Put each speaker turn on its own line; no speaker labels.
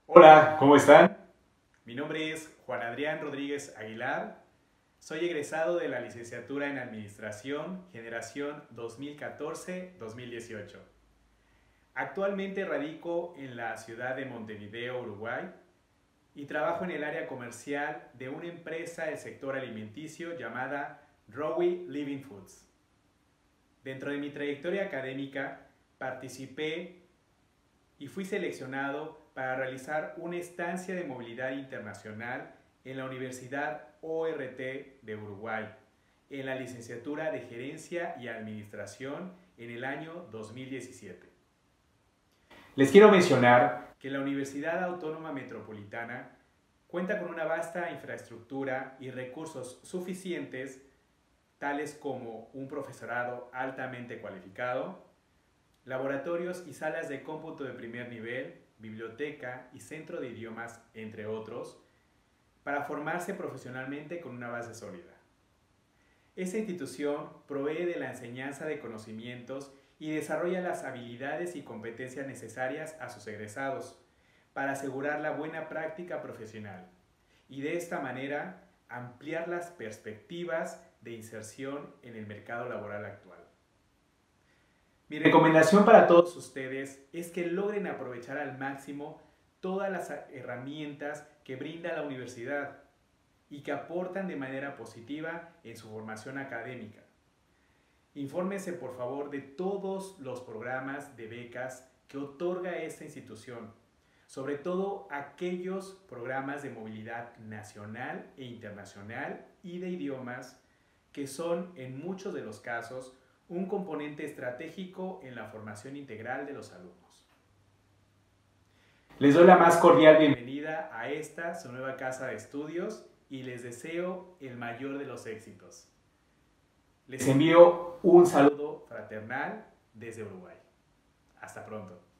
Hola, ¿cómo están? Mi nombre es Juan Adrián Rodríguez Aguilar. Soy egresado de la licenciatura en Administración, generación 2014-2018. Actualmente radico en la ciudad de Montevideo, Uruguay, y trabajo en el área comercial de una empresa del sector alimenticio llamada Rowi Living Foods. Dentro de mi trayectoria académica, participé y fui seleccionado para realizar una estancia de movilidad internacional en la Universidad ORT de Uruguay, en la licenciatura de Gerencia y Administración en el año 2017. Les quiero mencionar que la Universidad Autónoma Metropolitana cuenta con una vasta infraestructura y recursos suficientes, tales como un profesorado altamente cualificado, laboratorios y salas de cómputo de primer nivel, biblioteca y centro de idiomas, entre otros, para formarse profesionalmente con una base sólida. Esta institución provee de la enseñanza de conocimientos y desarrolla las habilidades y competencias necesarias a sus egresados para asegurar la buena práctica profesional y de esta manera ampliar las perspectivas de inserción en el mercado laboral actual. Mi recomendación para todos ustedes es que logren aprovechar al máximo todas las herramientas que brinda la universidad y que aportan de manera positiva en su formación académica. Infórmense por favor de todos los programas de becas que otorga esta institución, sobre todo aquellos programas de movilidad nacional e internacional y de idiomas que son en muchos de los casos un componente estratégico en la formación integral de los alumnos. Les doy la más cordial bienvenida a esta, su nueva casa de estudios, y les deseo el mayor de los éxitos. Les envío un saludo fraternal desde Uruguay. Hasta pronto.